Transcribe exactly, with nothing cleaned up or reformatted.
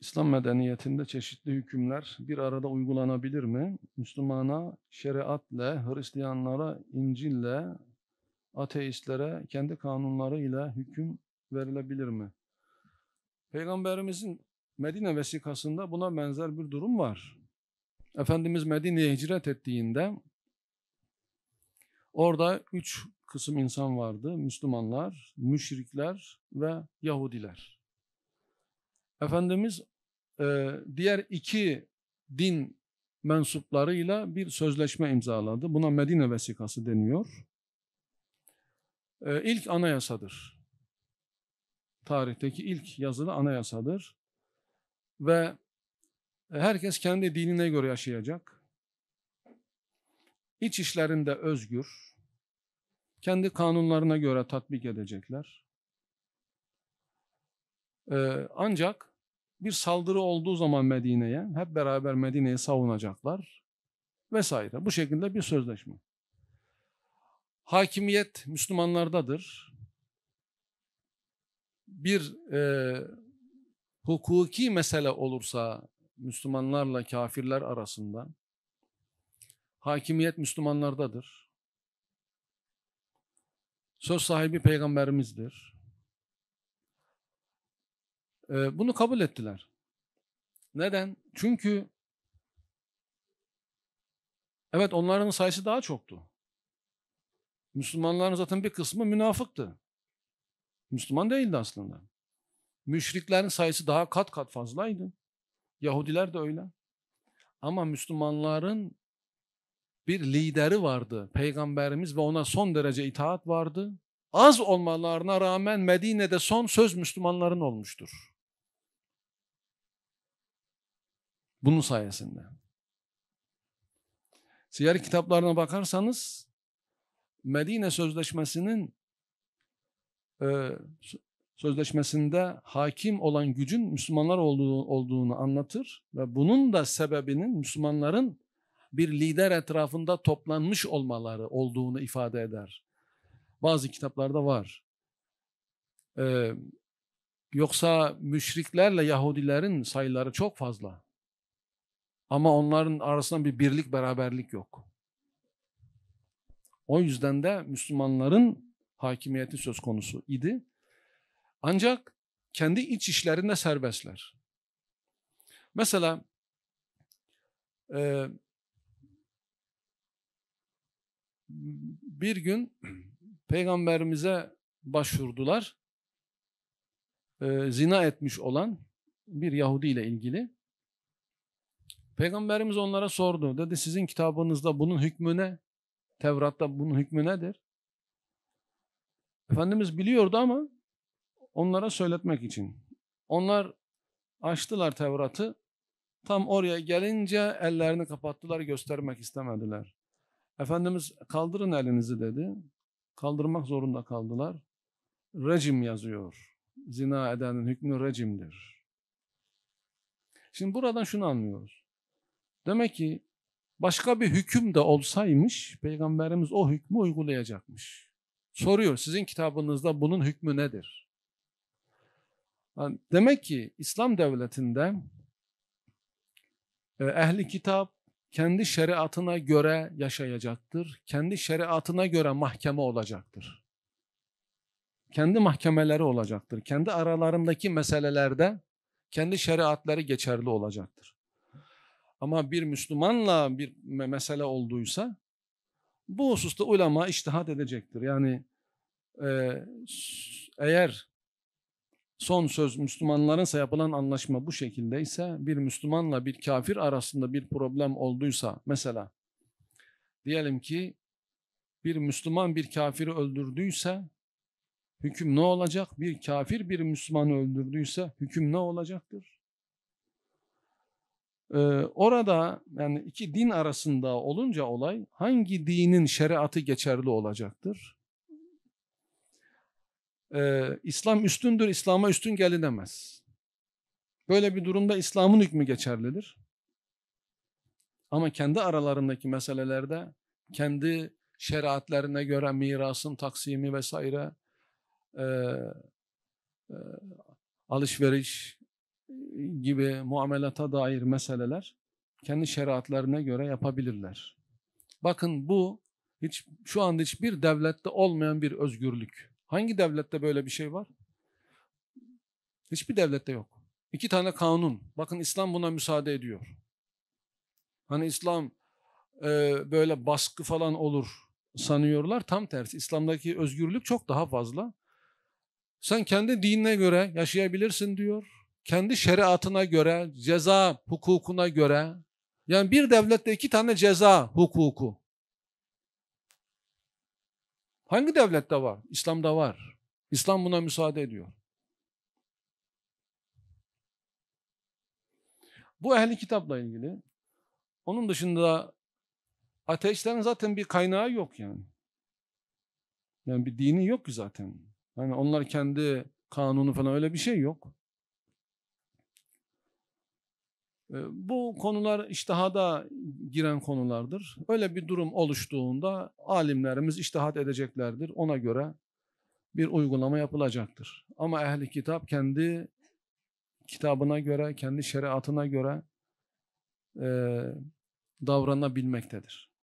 İslam medeniyetinde çeşitli hükümler bir arada uygulanabilir mi? Müslümana şeriatla, Hristiyanlara İncil'le, ateistlere kendi kanunlarıyla hüküm verilebilir mi? Peygamberimizin Medine vesikasında buna benzer bir durum var. Efendimiz Medine'ye hicret ettiğinde orada üç kısım insan vardı. Müslümanlar, müşrikler ve Yahudiler. Efendimiz e, diğer iki din mensuplarıyla bir sözleşme imzaladı. Buna Medine vesikası deniyor. E, ilk anayasadır. Tarihteki ilk yazılı anayasadır. Ve herkes kendi dinine göre yaşayacak. İç işlerinde özgür. Kendi kanunlarına göre tatbik edecekler. E, ancak bir saldırı olduğu zaman Medine'ye hep beraber Medine'yi savunacaklar vesaire. Bu şekilde bir sözleşme. Hakimiyet Müslümanlardadır. Bir e, hukuki mesele olursa Müslümanlarla kafirler arasında hakimiyet Müslümanlardadır. Söz sahibi Peygamberimizdir. E, bunu kabul ettiler. Neden? Çünkü evet onların sayısı daha çoktu. Müslümanların zaten bir kısmı münafıktı. Müslüman değildi aslında. Müşriklerin sayısı daha kat kat fazlaydı. Yahudiler de öyle. Ama Müslümanların bir lideri vardı. Peygamberimiz ve ona son derece itaat vardı. Az olmalarına rağmen Medine'de son söz Müslümanların olmuştur. Bunun sayesinde. Siyer kitaplarına bakarsanız Medine Sözleşmesi'nin e, sözleşmesinde hakim olan gücün Müslümanlar olduğu, olduğunu anlatır ve bunun da sebebinin Müslümanların bir lider etrafında toplanmış olmaları olduğunu ifade eder. Bazı kitaplarda var. Ee, yoksa müşriklerle Yahudilerin sayıları çok fazla. Ama onların arasında bir birlik, beraberlik yok. O yüzden de Müslümanların hakimiyeti söz konusu idi. Ancak kendi iç işlerinde serbestler. Mesela e, bir gün Peygamberimize başvurdular. E, zina etmiş olan bir Yahudi ile ilgili. Peygamberimiz onlara sordu. Dedi sizin kitabınızda bunun hükmü ne? Tevrat'ta bunun hükmü nedir? Efendimiz biliyordu ama onlara söyletmek için. Onlar açtılar Tevrat'ı. Tam oraya gelince ellerini kapattılar, göstermek istemediler. Efendimiz kaldırın elinizi dedi. Kaldırmak zorunda kaldılar. Recim yazıyor. Zina edenin hükmü recimdir. Şimdi buradan şunu anlıyoruz. Demek ki başka bir hüküm de olsaymış, Peygamberimiz o hükmü uygulayacakmış. Soruyor, sizin kitabınızda bunun hükmü nedir? Yani demek ki İslam devletinde e, ehli kitap kendi şeriatına göre yaşayacaktır. Kendi şeriatına göre mahkeme olacaktır. Kendi mahkemeleri olacaktır. Kendi aralarındaki meselelerde kendi şeriatları geçerli olacaktır. Ama bir Müslümanla bir mesele olduysa bu hususta ulema içtihat edecektir. Yani e, eğer son söz Müslümanlarınsa yapılan anlaşma bu şekilde ise bir Müslümanla bir kafir arasında bir problem olduysa mesela diyelim ki bir Müslüman bir kafiri öldürdüyse hüküm ne olacak? Bir kafir bir Müslümanı öldürdüyse hüküm ne olacaktır? Ee, orada yani iki din arasında olunca olay hangi dinin şeriatı geçerli olacaktır? Ee, İslam üstündür, İslam'a üstün gelinemez. Böyle bir durumda İslam'ın hükmü geçerlidir. Ama kendi aralarındaki meselelerde kendi şeriatlerine göre mirasın taksimi vesaire, e, e, alışveriş, gibi muamelata dair meseleler kendi şeriatlarına göre yapabilirler. Bakın bu hiç şu anda hiçbir devlette olmayan bir özgürlük. Hangi devlette böyle bir şey var? Hiçbir devlette yok. İki tane kanun. Bakın İslam buna müsaade ediyor. Hani İslam e, böyle baskı falan olur sanıyorlar. Tam tersi. İslam'daki özgürlük çok daha fazla. Sen kendi dinine göre yaşayabilirsin diyor. Kendi şeriatına göre, ceza hukukuna göre. Yani bir devlette iki tane ceza hukuku. Hangi devlette var? İslam'da var. İslam buna müsaade ediyor. Bu ehli kitapla ilgili. Onun dışında ateistlerin zaten bir kaynağı yok yani. Yani bir dini yok ki zaten. Yani onlar kendi kanunu falan öyle bir şey yok. Bu konular içtihada giren konulardır. Öyle bir durum oluştuğunda alimlerimiz içtihat edeceklerdir. Ona göre bir uygulama yapılacaktır. Ama ehli kitap kendi kitabına göre, kendi şeriatına göre e, davranabilmektedir.